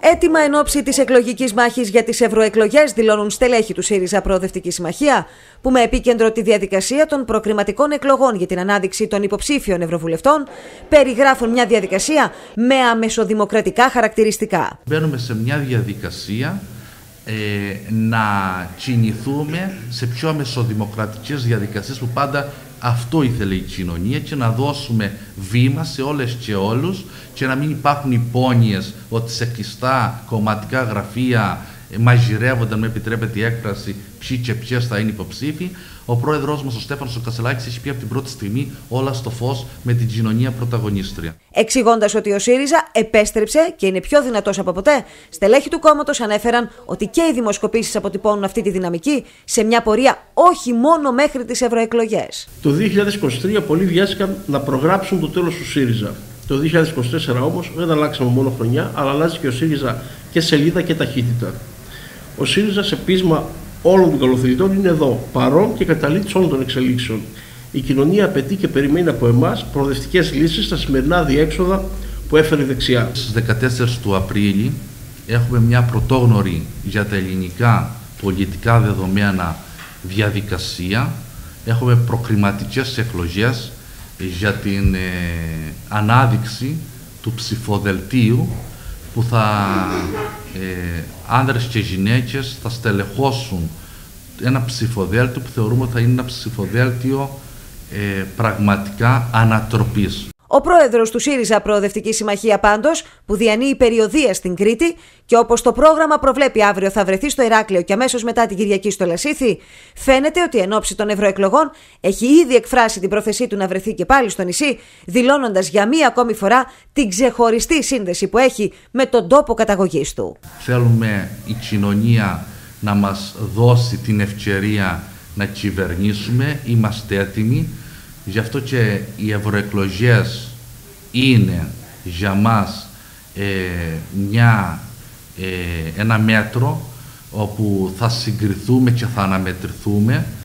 Έτοιμα εν ώψη της εκλογικής μάχης για τις ευρωεκλογές, δηλώνουν στελέχη του ΣΥΡΙΖΑ Προοδευτική Συμμαχία, που με επίκεντρο τη διαδικασία των προκριματικών εκλογών για την ανάδειξη των υποψήφιων ευρωβουλευτών, περιγράφουν μια διαδικασία με αμεσοδημοκρατικά χαρακτηριστικά. Μπαίνουμε σε μια διαδικασία να κινηθούμε σε πιο αμεσοδημοκρατικές διαδικασίες, που πάντα αυτό ήθελε η κοινωνία, και να δώσουμε βήμα σε όλες και όλους και να μην υπάρχουν υπόνοιες ότι σε κλειστά κομματικά γραφεία μαγειρεύονταν, με επιτρέπεται η έκφραση, ποιοι και ποιες θα είναι υποψήφοι. Ο πρόεδρος μας, ο Στέφανος ο Κασελάκης, έχει πει από την πρώτη στιγμή όλα στο φως, με την κοινωνία πρωταγωνίστρια. Εξηγώντας ότι ο ΣΥΡΙΖΑ επέστρεψε και είναι πιο δυνατός από ποτέ, στελέχη του κόμματος ανέφεραν ότι και οι δημοσκοπήσεις αποτυπώνουν αυτή τη δυναμική σε μια πορεία όχι μόνο μέχρι τις ευρωεκλογές. Το 2023 πολλοί βιάστηκαν να προγράψουν το τέλος του ΣΥΡΙΖΑ. Το 2024 όμως δεν αλλάξαμε μόνο χρονιά, αλλά αλλάζει και ο ΣΥΡΙΖΑ και σελίδα και ταχύτητα. Ο ΣΥΡΙΖΑ, σε πείσμα όλων των καλοθερητών, είναι εδώ, παρόν και καταλήτης όλων των εξελίξεων. Η κοινωνία απαιτεί και περιμένει από εμάς προοδευτικές λύσεις στα σημερινά διέξοδα που έφερε η δεξιά. Στις 14 του Απρίλη έχουμε μια πρωτόγνωρη για τα ελληνικά πολιτικά δεδομένα διαδικασία. Έχουμε προκριματικές εκλογές για την ανάδειξη του ψηφοδελτίου, που άνδρες και γυναίκες θα στελεχώσουν ένα ψηφοδέλτιο που θεωρούμε ότι θα είναι ένα ψηφοδέλτιο πραγματικά ανατροπής. Ο πρόεδρος του ΣΥΡΙΖΑ Προοδευτική Συμμαχία, πάντως, που διανύει περιοδεία στην Κρήτη και όπως το πρόγραμμα προβλέπει αύριο θα βρεθεί στο Ηράκλειο και αμέσως μετά την Κυριακή στο Λασίθι, φαίνεται ότι εν ώψη των ευρωεκλογών έχει ήδη εκφράσει την πρόθεσή του να βρεθεί και πάλι στο νησί, δηλώνοντας για μία ακόμη φορά την ξεχωριστή σύνδεση που έχει με τον τόπο καταγωγής του. Θέλουμε η κοινωνία να μας δώσει την ευκαιρία να κυβερνήσουμε, είμαστε έτοιμοι. Γι' αυτό και οι ευρωεκλογές είναι για μας ένα μέτρο όπου θα συγκριθούμε και θα αναμετρηθούμε